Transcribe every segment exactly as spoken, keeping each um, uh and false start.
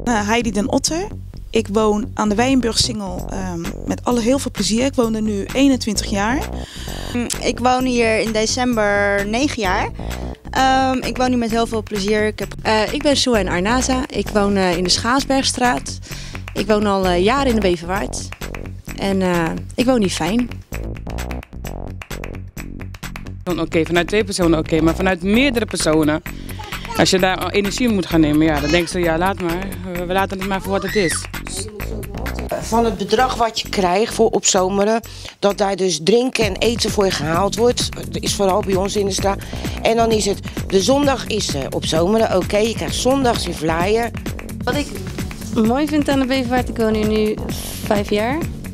Uh, Heidi den Otter. Ik woon aan de Wijenburg-Singel um, met alle heel veel plezier. Ik woon er nu eenentwintig jaar. Ik woon hier in december negen jaar. Um, ik woon hier met heel veel plezier. Ik, heb... uh, ik ben Soen Arnaza. Ik woon uh, in de Schaarsbergstraat. Ik woon al uh, jaren in de Beverwaard. En uh, ik woon hier fijn. Oké, okay, vanuit twee personen oké, okay, maar vanuit meerdere personen. Als je daar energie moet gaan nemen, ja, dan denk je, ja, laat maar. We laten het maar voor wat het is. Van het bedrag wat je krijgt voor opzomeren, dat daar dus drinken en eten voor je gehaald wordt. Dat is vooral bij ons in de straat. En dan is het, de zondag is uh, opzomeren, oké, okay, je krijgt zondags je flyer. Wat ik mooi vind aan de Beverwaard, ik woon hier nu vijf jaar.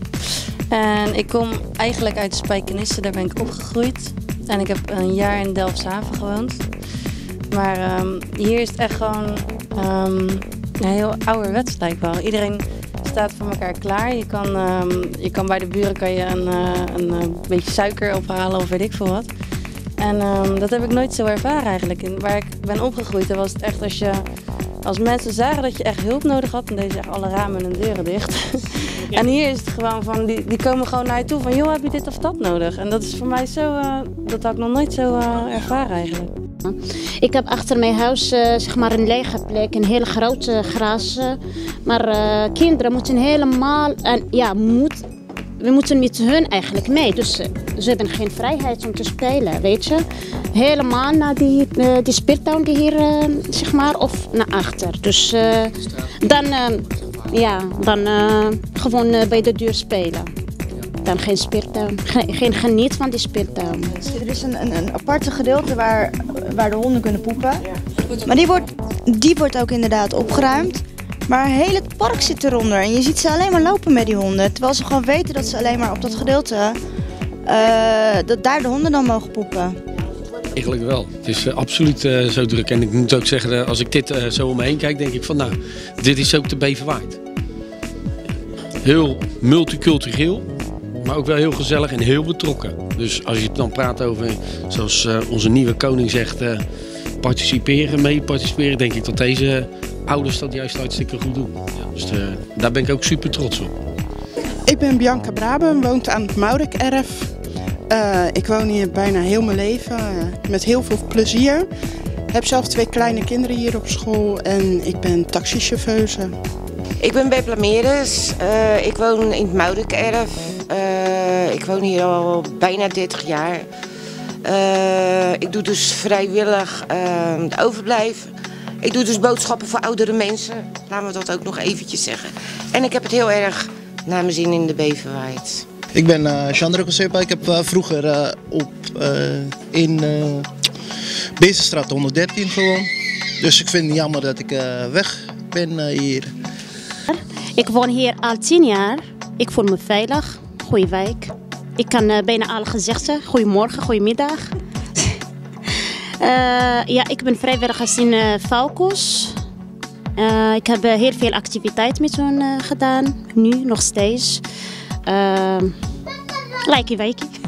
En ik kom eigenlijk uit Spijkenisse, daar ben ik opgegroeid. En ik heb een jaar in Delfshaven gewoond. Maar um, hier is het echt gewoon um, ja, heel ouderwets lijkt wel. Iedereen staat voor elkaar klaar. Je kan, um, je kan bij de buren kan je een, uh, een, een beetje suiker ophalen of weet ik veel wat. En um, dat heb ik nooit zo ervaren eigenlijk. En waar ik ben opgegroeid, was het echt als je... Als mensen zagen dat je echt hulp nodig had, dan deden ze echt alle ramen en deuren dicht. Ja. En hier is het gewoon van, die, die komen gewoon naar je toe van, joh, heb je dit of dat nodig? En dat is voor mij zo, uh, dat had ik nog nooit zo uh, ervaren eigenlijk. Ik heb achter mijn huis uh, zeg maar een lege plek, een hele grote gras. Uh, maar uh, kinderen moeten helemaal, en ja, moet, we moeten met hun eigenlijk mee. Dus uh, ze hebben geen vrijheid om te spelen, weet je. Helemaal naar die, uh, die speeltuin die hier, uh, zeg maar, of naar achter. Dus uh, dan, uh, ja, dan uh, gewoon uh, bij de deur spelen. Dan geen speeltuin, geen, geen geniet van die speeltuin. Er is een, een, een aparte gedeelte waar, waar de honden kunnen poepen. Maar die wordt, die wordt ook inderdaad opgeruimd. Maar heel het park zit eronder en je ziet ze alleen maar lopen met die honden. Terwijl ze gewoon weten dat ze alleen maar op dat gedeelte, uh, dat daar de honden dan mogen poepen. Eigenlijk wel. Het is uh, absoluut uh, zo druk. En ik moet ook zeggen, uh, als ik dit uh, zo om me heen kijk, denk ik van nou, dit is ook de Beverwaard. Heel multicultureel, maar ook wel heel gezellig en heel betrokken. Dus als je dan praat over, zoals uh, onze nieuwe koning zegt, uh, participeren, mee participeren, denk ik dat deze ouders dat juist hartstikke goed doen. Ja, dus uh, daar ben ik ook super trots op. Ik ben Bianca Braben, woont aan het Maurik-erf. Uh, ik woon hier bijna heel mijn leven, uh, met heel veel plezier. Ik heb zelf twee kleine kinderen hier op school en ik ben taxichauffeuse. Ik ben Bepla Meres, uh, ik woon in het Maurik-erf. Uh, ik woon hier al bijna dertig jaar. Uh, ik doe dus vrijwillig uh, de overblijf. Ik doe dus boodschappen voor oudere mensen, laten we dat ook nog eventjes zeggen. En ik heb het heel erg naar mijn zin in de Beverwaard. Ik ben uh, Chandra Kosepa. Ik heb uh, vroeger uh, op, uh, in uh, Beestenstraat honderddertien gewoond. Dus ik vind het jammer dat ik uh, weg ben uh, hier. Ik woon hier al tien jaar. Ik voel me veilig. Goeie wijk. Ik kan uh, bijna alle gezegden. Goedemorgen, goedemiddag. uh, ja, ik ben vrijwilligers in uh, Faucus. Uh, ik heb uh, heel veel activiteit met hen uh, gedaan. Nu nog steeds. Uh, Lijkie wijkie.